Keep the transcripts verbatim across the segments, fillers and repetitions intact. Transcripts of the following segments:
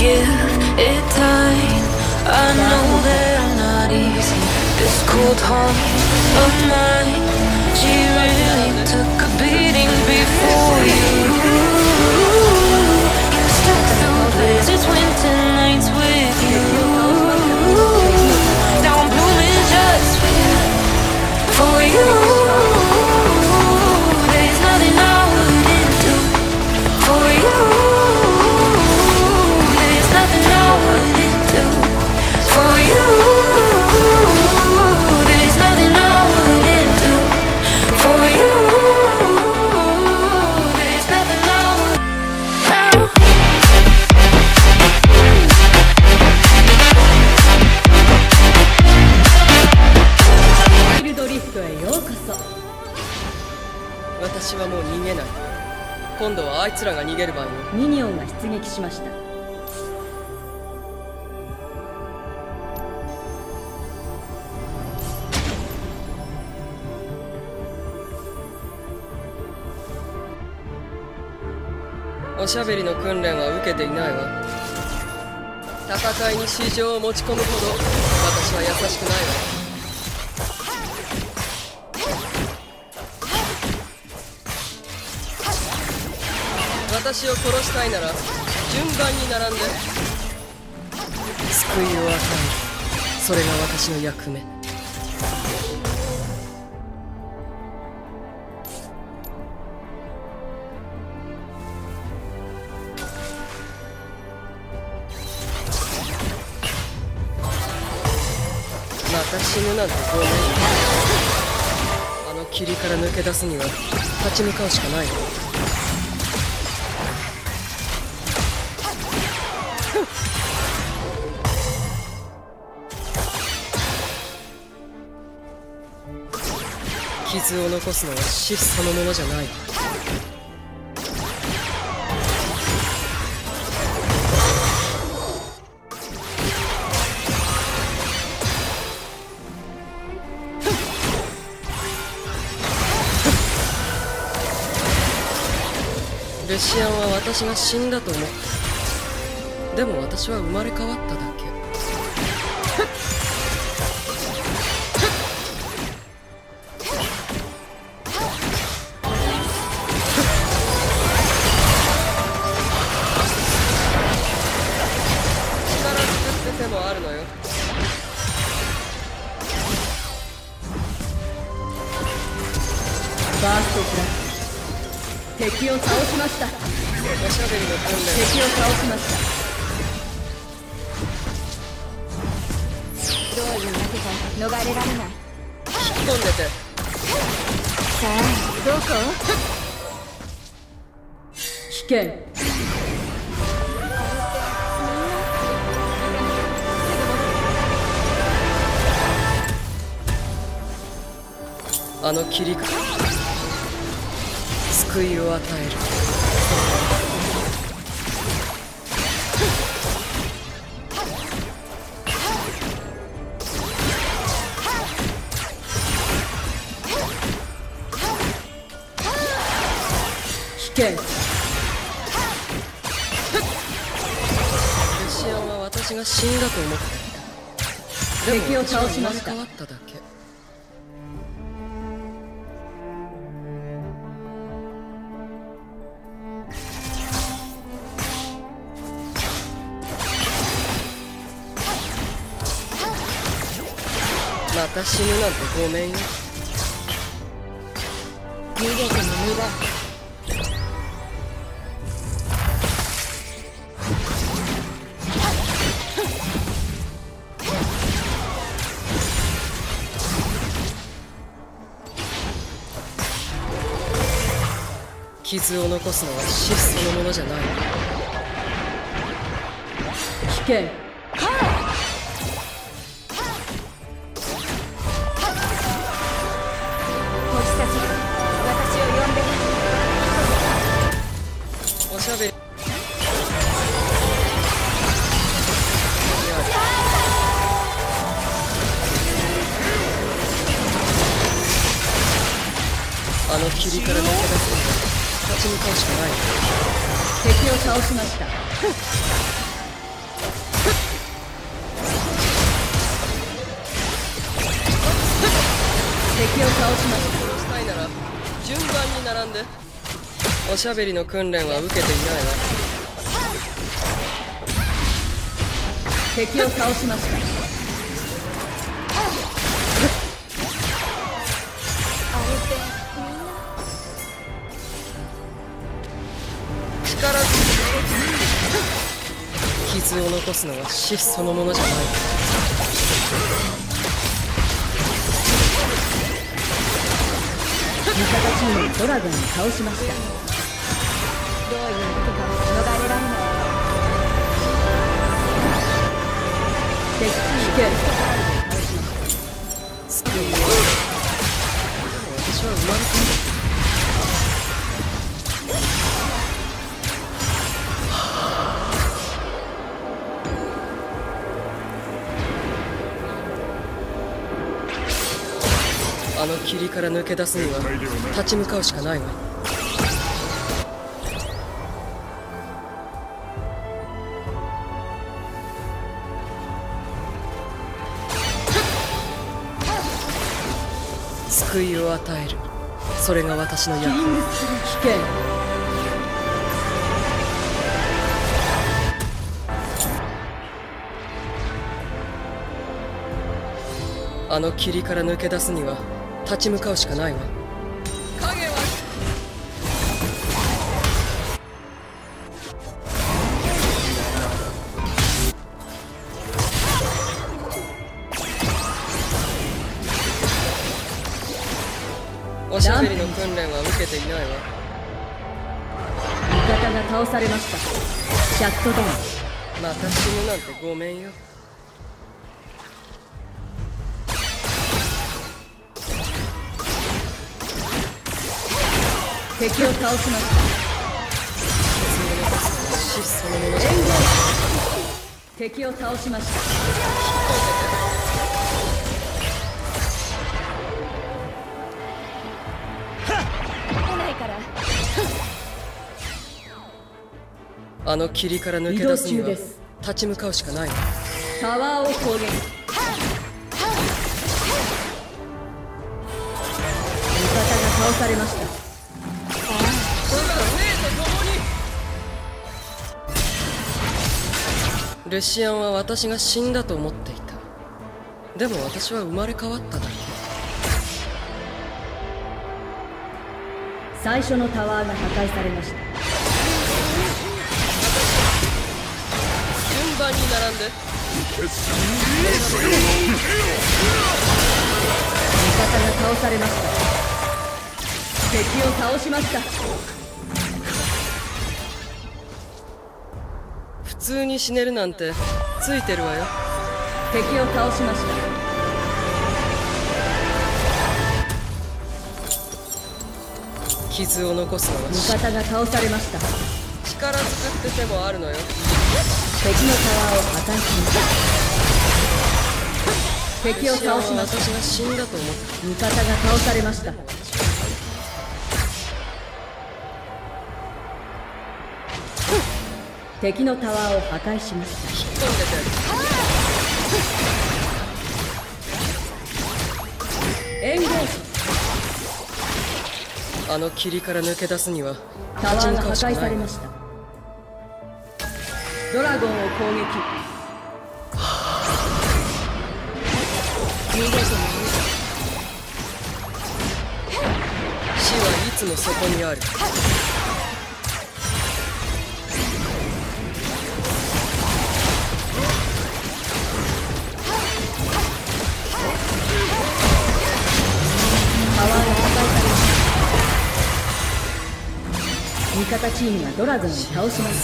give it time. I know that I'm not easy. This cold heart of mine, she really took a beating before you. Stuck through blizzards, winter nights with you. Now I'm blooming just for you, for you. There's nothing I wouldn't do for you. There's nothing I wouldn't do for you. There's nothing I wouldn't do for you. There's nothing I wouldn't do. ワイルドリフトへようこそ。 私はもう逃げない。今度はあいつらが逃げる番よ。 ミニオンが出撃しました。 おしゃべりの訓練は受けていないわ。戦いに市場を持ち込むほど私は優しくないわ。私を殺したいなら順番に並んで救いを与える。それが私の役目。また死ぬなんてごめん。あの霧から抜け出すには立ち向かうしかない。傷を残すのは死そのものじゃない。ルシアンは私が死んだと思った。でも私は生まれ変わっただけ。手もあるのよ。 バーストフラッシュ。敵を倒しました。 おしゃべりの訓練。 敵を倒しました。 どういうわけじゃ逃れられない。 引き込んでて。 さあどこ？ 危険。 あの霧が救いを与える。 危険。 ルシアンは私が死んだと思っていた。でも敵を倒しました。 私は生まれ変わっただけ。また死ぬなんてごめんよ。 逃げても無駄。 傷を残すのは死そのものじゃない。 危険。 おしゃべり。あの霧から抜け出すには立ち向かうしかない。 敵を倒しました。 こを倒しまししたいなら順番に並んで。おしゃべりの訓練は受けていないわ。 た。敵を倒しました。 力ずく傷を残すのは死そのものじゃない。 味方チームがドラゴンを倒しました。 どういうことか逃れられない。 敵チームが倒しました。 スクリーンは私は生まれている。あの霧から抜け出すには立ち向かうしかないわ。救いを与える、それが私の役目。 危険。 あの霧から抜け出すには立ち向かうしかないわ。影はおしゃべりの訓練は受けていないわ。 味方が倒されました。シャットダウン。 また死ぬなんてごめんよ。 敵を倒しました。 死そのものじゃ援護。敵を倒しました。 来ないから。 あの霧から抜け出すには移動中です立ち向かうしかないわ。 タワーを攻撃。味方が倒されました。 ルシアンは私が死んだと思っていた。でも私は生まれ変わっただけ。 最初のタワーが破壊されました。 順番に並んで。 味方が倒されました。敵を倒しました。 普通に死ねるなんてついてるわよ。 敵を倒しました。 傷を残すのは味方が倒されました。 力ずくって手もあるのよ。 敵のタワーを破壊しました。敵を倒しました。 私が死んだと思った。 味方が倒されました。敵のタワーを破壊しました。 引っ込んでて。 援護。 あの霧から抜け出すにはタワーが破壊立ち向かうしかないわ。 されました。ドラゴンを攻撃。 逃げてもいい。 死はいつもそこにある。 タワーが破壊されました。味方チームがドラゴンを倒しました。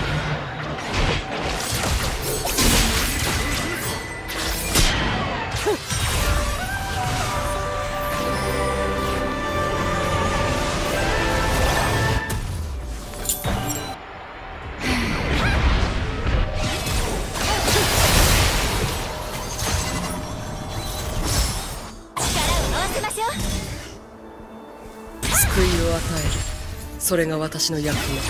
救いを与える、それが私の役目。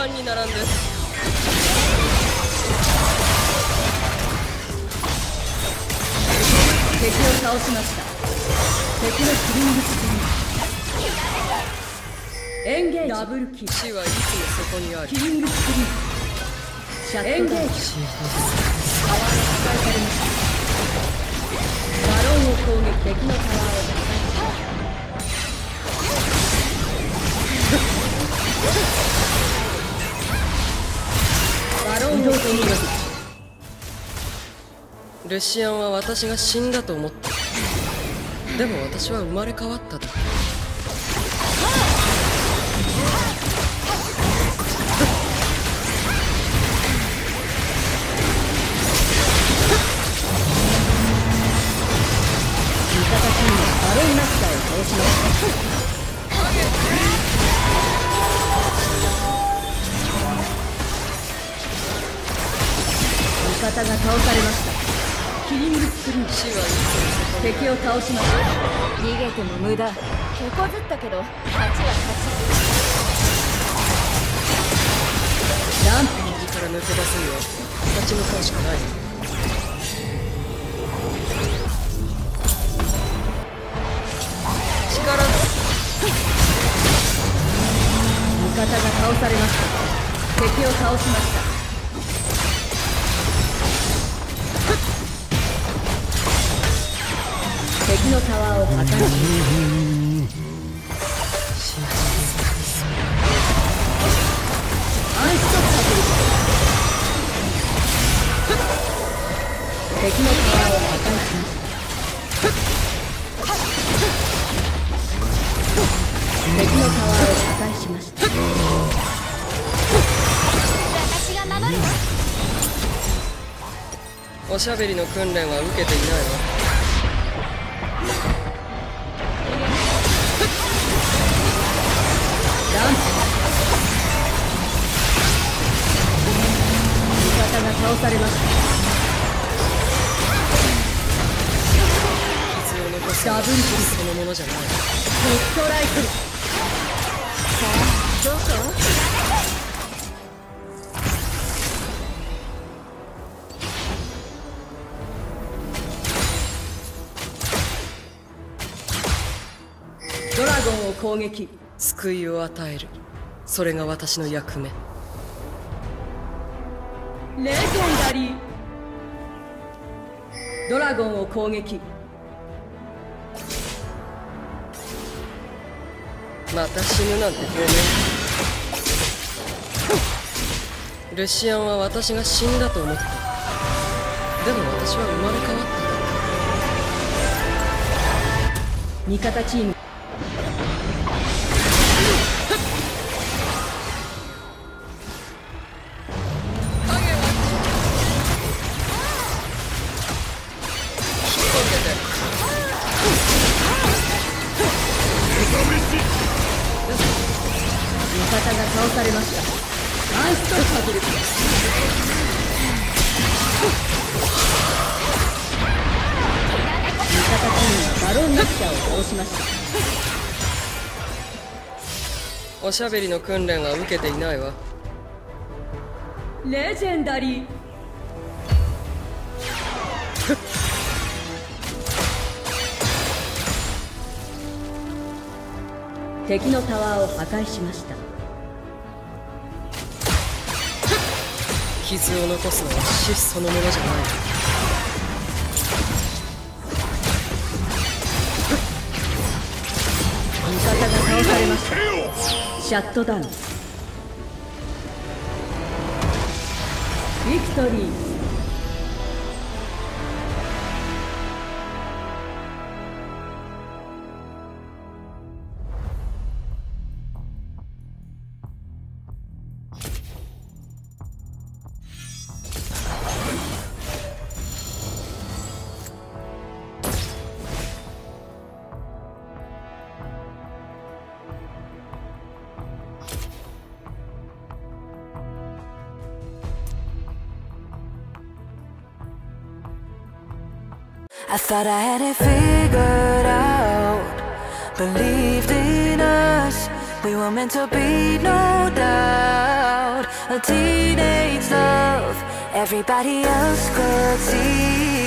番に並んで。 敵を倒しました。敵のキリングスクリーンエンゲージダブルキル。 死はいつもそこにある。 キリングスクリーンシャットダウン。エンゲージタワーが破壊されました。バロンを攻撃。敵のタワーを破壊。バロンを攻撃。 ルシアンは私が死んだと思った。でも私は生まれ変わっただ。 味方チームはバロンマスターを倒しました。味方が倒されました。キリングスクリーン。 死はいつもそこにある。 敵を倒しました。 逃げても無駄。手こずったけど勝ちは勝ち。 ランプ右から抜け出すには立ち向かうしかない。力だ。 味方が倒されました。敵を倒しました。敵のタワーを破壊しました。アンストッパブル。敵のタワーを破壊しました。敵のタワーを破壊しました。 私が守るわ。 おしゃべりの訓練は受けていないわ。 ランプ。味方が倒されました。 傷を残すのは死そのものじゃない。 ヘッドライフル。 さあどこ？ ドラゴンを攻撃。 救いを与える。それが私の役目。 レジェンダリー。ドラゴンを攻撃。 また死ぬなんてごめん。ルシアンは私が死んだと思った。でも私は生まれ変わった。 味方チーム。味方が倒されました。アンストッパブル。味方チームはバロンナクシャを倒しました。 おしゃべりの訓練は受けていないわ。 レジェンダリー。敵のタワーを破壊しました。 傷を残すのは死そのものじゃない。 味方が倒されました。シャットダウン。ビクトリー。 I thought I had it figured out. Believed in us, we were meant to be, no doubt. about a teenage love everybody else could see.